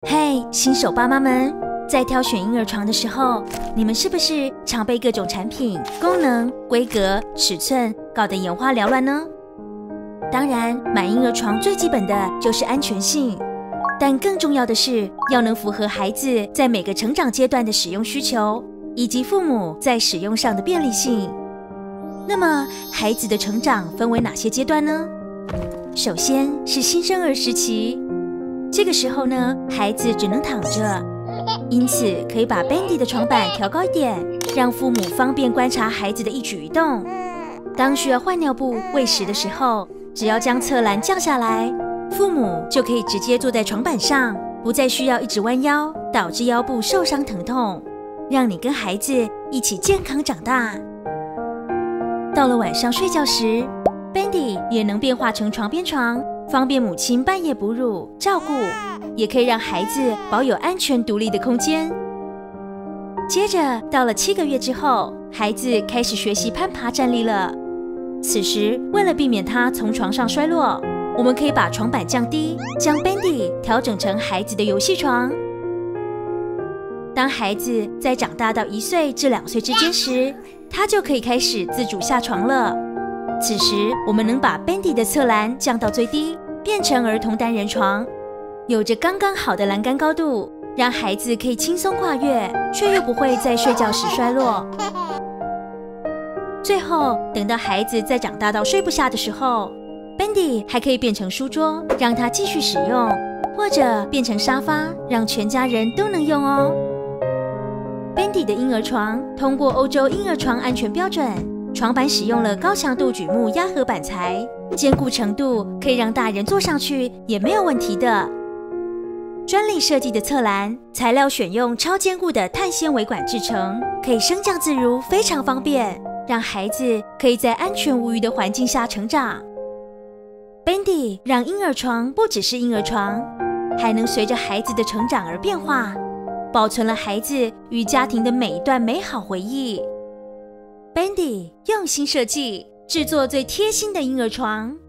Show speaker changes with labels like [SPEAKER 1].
[SPEAKER 1] 嘿，新手爸妈们，在挑选婴儿床的时候，你们是不是常被各种产品、功能、规格、尺寸搞得眼花缭乱呢？当然，买婴儿床最基本的就是安全性，但更重要的是要能符合孩子在每个成长阶段的使用需求，以及父母在使用上的便利性。那么，孩子的成长分为哪些阶段呢？首先是新生儿时期，这个时候呢，孩子只能躺着，因此可以把 Bendy 的床板调高一点，让父母方便观察孩子的一举一动。当需要换尿布、喂食的时候，只要将侧栏降下来，父母就可以直接坐在床板上，不再需要一直弯腰，导致腰部受伤疼痛，让你跟孩子一起健康长大。到了晚上睡觉时， Bendy 也能变化成床边床，方便母亲半夜哺乳照顾，也可以让孩子保有安全独立的空间。接着到了7个月之后，孩子开始学习攀爬站立了。此时为了避免他从床上摔落，我们可以把床板降低，将 Bendy 调整成孩子的游戏床。当孩子在长大到1岁至2岁之间时，他就可以开始自主下床了。此时我们能把 Bendy 的侧栏降到最低，变成儿童单人床，有着刚刚好的栏杆高度，让孩子可以轻松跨越，却又不会在睡觉时摔落。最后等到孩子再长大到睡不下的时候， Bendy 还可以变成书桌，让他继续使用，或者变成沙发，让全家人都能用哦。Bendy 的婴儿床通过欧洲婴儿床安全标准，床板使用了高强度榉木压合板材，坚固程度可以让大人坐上去也没有问题的。专利设计的侧栏材料选用超坚固的碳纤维管制成，可以升降自如，非常方便，让孩子可以在安全无虞的环境下成长。Bendy 让婴儿床不只是婴儿床，还能随着孩子的成长而变化，保存了孩子与家庭的每一段美好回忆。Bendy 用心设计，制作最贴心的婴儿床。